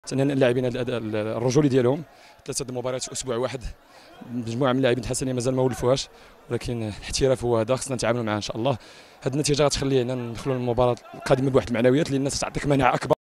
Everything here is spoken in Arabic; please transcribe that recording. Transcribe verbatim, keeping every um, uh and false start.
ثانيا اللاعبين الاداء الرجولي ديالهم، ثلاثه المباريات في اسبوع واحد، مجموعه من اللاعبين الحسنيه مازال ما ولفوهاش، ولكن الاحتراف هو هذا خصنا نتعاملوا معاه ان شاء الله. هذه النتيجه غتخلينا ندخلوا للمباراه القادمه بواحد المعنويات اللي الناس تعطيك مناعه اكبر.